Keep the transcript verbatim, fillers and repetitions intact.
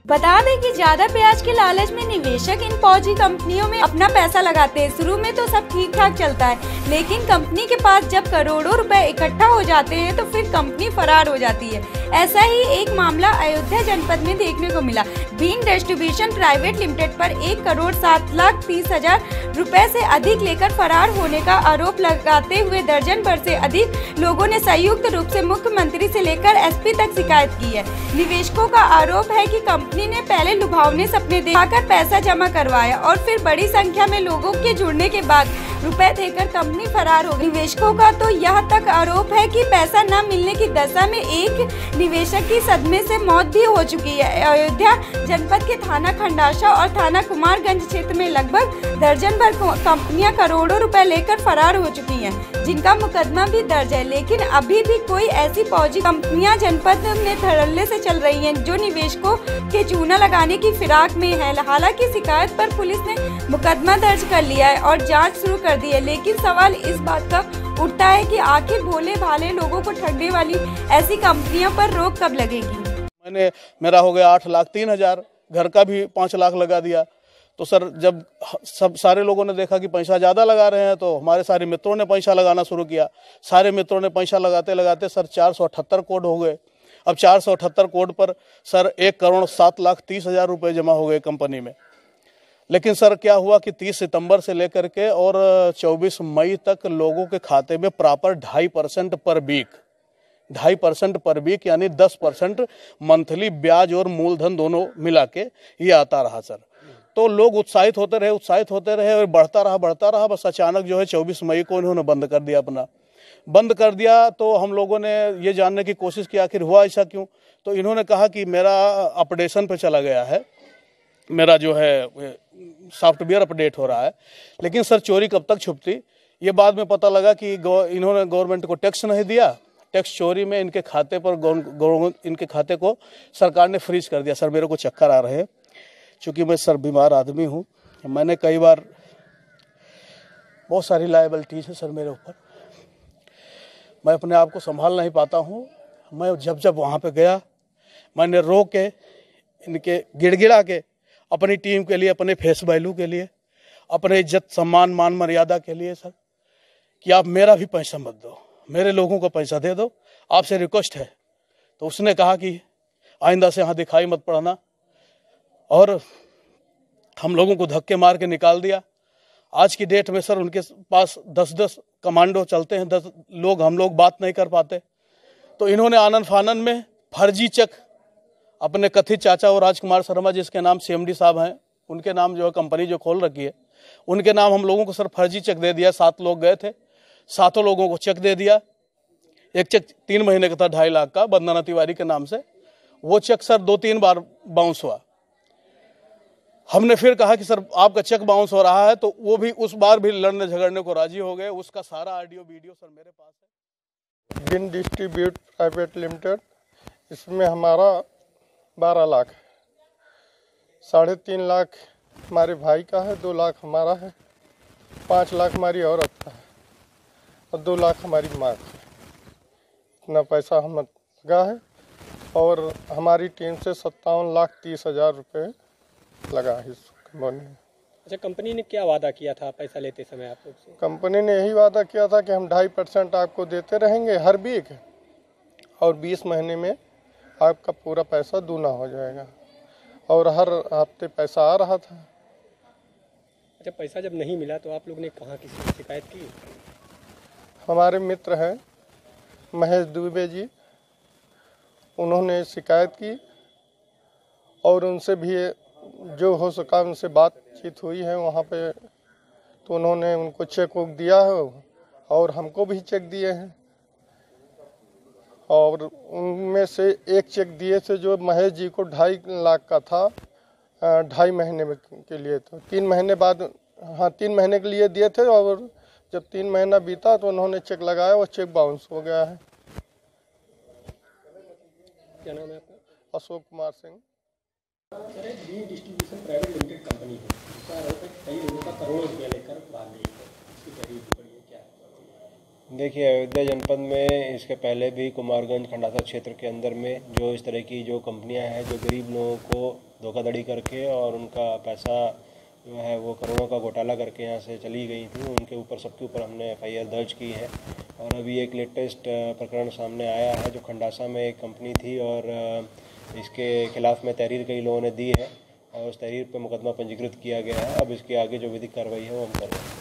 बता दें कि ज्यादा ब्याज के लालच में निवेशक इन फौजी कंपनियों में अपना पैसा लगाते हैं। शुरू में तो सब ठीक ठाक चलता है, लेकिन कंपनी के पास जब करोड़ों रुपए इकट्ठा हो जाते हैं तो फिर कंपनी फरार हो जाती है। ऐसा ही एक मामला अयोध्या जनपद में देखने को मिला। बीन डिस्ट्रीब्यूशन प्राइवेट लिमिटेड पर एक करोड़ सात लाख तीस हजार रुपए से अधिक लेकर फरार होने का आरोप लगाते हुए दर्जन भर से अधिक लोगों ने संयुक्त रूप से मुख्यमंत्री से लेकर एसपी तक शिकायत की है। निवेशकों का आरोप है कि कंपनी ने पहले लुभावने सपने दिखाकर पैसा जमा करवाया और फिर बड़ी संख्या में लोगों के जुड़ने के बाद रुपए देकर कंपनी फरार हो गई। निवेशकों का तो यह तक आरोप है कि पैसा न मिलने की दशा में एक निवेशक की सदमे से मौत भी हो चुकी है। अयोध्या जनपद के थाना खंडाशा और थाना कुमारगंज क्षेत्र में लगभग दर्जन भर कंपनियां करोड़ों रुपए लेकर फरार हो चुकी हैं, जिनका मुकदमा भी दर्ज है। लेकिन अभी भी कोई ऐसी फौजी कंपनियां जनपद में धड़ल्ले से चल रही हैं जो निवेशकों के चूना लगाने की फिराक में है। हालांकि शिकायत पर पुलिस ने मुकदमा दर्ज कर लिया है और जांच शुरू कर दी है, लेकिन सवाल इस बात का उठता है कि आखिर भोले भाले लोगों को ठगने वाली ऐसी कंपनियों पर रोक कब लगेगी। मैंने मेरा हो गया आठ लाख तीन हजार, घर का भी पाँच लाख लगा दिया। तो सर जब सब सारे लोगों ने देखा कि पैसा ज़्यादा लगा रहे हैं तो हमारे सारे मित्रों ने पैसा लगाना शुरू किया। सारे मित्रों ने पैसा लगाते लगाते सर चार सौ अठहत्तर कोड हो गए। अब चार सौ अठहत्तर कोड पर सर एक करोड़ सात लाख तीस हजार रुपये जमा हो गए कंपनी में। लेकिन सर क्या हुआ कि तीस सितंबर से लेकर के और चौबीस मई तक लोगों के खाते में प्रॉपर ढाई परसेंट पर वीक ढाई परसेंट पर वीक यानी दस परसेंट मंथली ब्याज और मूलधन दोनों मिला के ये आता रहा सर। तो लोग उत्साहित होते रहे उत्साहित होते रहे और बढ़ता रहा बढ़ता रहा बस अचानक जो है चौबीस मई को इन्होंने बंद कर दिया अपना बंद कर दिया। तो हम लोगों ने ये जानने की कोशिश की आखिर हुआ ऐसा क्यों। तो इन्होंने कहा कि मेरा अपडेशन पे चला गया है, मेरा जो है सॉफ्टवेयर अपडेट हो रहा है। लेकिन सर चोरी कब तक छुपती, ये बाद में पता लगा कि इन्होंने गवर्नमेंट को टैक्स नहीं दिया। टैक्स चोरी में इनके खाते पर इनके खाते को सरकार ने फ्रीज कर दिया। सर मेरे को चक्कर आ रहे हैं चूँकि मैं सर बीमार आदमी हूँ। मैंने कई बार बहुत सारी लायबिलिटीज है सर मेरे ऊपर, मैं अपने आप को संभाल नहीं पाता हूँ। मैं जब जब वहाँ पे गया मैंने रो के इनके गिड़गिड़ा के अपनी टीम के लिए, अपने फेस वैल्यू के लिए, अपने इज्जत सम्मान मान मर्यादा के लिए सर कि आप मेरा भी पैसा मत दो, मेरे लोगों को पैसा दे दो, आपसे रिक्वेस्ट है। तो उसने कहा कि आइंदा से यहाँ दिखाई मत पड़ना और हम लोगों को धक्के मार के निकाल दिया। आज की डेट में सर उनके पास दस दस कमांडो चलते हैं, दस लोग हम लोग बात नहीं कर पाते। तो इन्होंने आनंद फानन में फर्जी चेक अपने कथित चाचा और राजकुमार शर्मा जिसके नाम सीएमडी साहब हैं, उनके नाम जो है कंपनी जो खोल रखी है उनके नाम हम लोगों को सर फर्जी चेक दे दिया। सात लोग गए थे, सातों लोगों को चेक दे दिया। एक चेक तीन महीने का था ढाई लाख का वंदना तिवारी के नाम से, वो चेक सर दो तीन बार बाउंस हुआ। हमने फिर कहा कि सर आपका चेक बाउंस हो रहा है, तो वो भी उस बार भी लड़ने झगड़ने को राजी हो गए। उसका सारा ऑडियो वीडियो सर मेरे पास है। बिन डिस्ट्रीब्यूट प्राइवेट लिमिटेड, इसमें हमारा बारह लाख है, साढ़े तीन लाख हमारे भाई का है, दो लाख हमारा है, पाँच लाख हमारी औरत का है और दो लाख हमारी माँ का है। इतना पैसा हम लगा है और हमारी टीम से सत्तावन लाख तीस हजार रुपये लगा है इस कंपनी में। अच्छा, कंपनी ने क्या वादा किया था पैसा लेते समय आप लोग से? कंपनी ने यही वादा किया था कि हम ढाई परसेंट आपको देते रहेंगे हर वीक और बीस महीने में आपका पूरा पैसा दूना हो जाएगा और हर हफ्ते पैसा आ रहा था। अच्छा, पैसा जब नहीं मिला तो आप लोग ने कहाँ किसी से शिकायत की? हमारे मित्र हैं महेश दुबे जी, उन्होंने शिकायत की और उनसे भी जो हो सका उनसे बातचीत हुई है वहाँ पे। तो उन्होंने उनको चेक वुक दिया है और हमको भी चेक दिए हैं और उनमें से एक चेक दिए थे जो महेश जी को ढाई लाख का था, ढाई महीने में के लिए। तो तीन महीने बाद हाँ तीन महीने के लिए दिए थे और जब तीन महीना बीता तो उन्होंने चेक लगाया और चेक बाउंस हो गया है। क्या नाम है आपका? अशोक कुमार सिंह। सर, एक बीन डिस्ट्रीब्यूशन प्राइवेट लिमिटेड कंपनी है, इसका आरोप है कई लोगों का करोड़ों रुपया लेकर भाग गई है, इसकी तहरीर पड़ी है, क्या है? देखिए, अयोध्या जनपद में इसके पहले भी कुमारगंज खंडासा क्षेत्र के अंदर में जो इस तरह की जो कंपनियां हैं जो गरीब लोगों को धोखाधड़ी करके और उनका पैसा जो है वो करोड़ों का घोटाला करके यहाँ से चली गई थी। उनके ऊपर सबके ऊपर हमने एफ आई आर दर्ज की है और अभी एक लेटेस्ट प्रकरण सामने आया है जो खंडासा में एक कंपनी थी और इसके खिलाफ में तहरीर कई लोगों ने दी है और उस तहरीर पर मुकदमा पंजीकृत किया गया है। अब इसके आगे जो विधिक कार्रवाई है वो हम कर रहे हैं।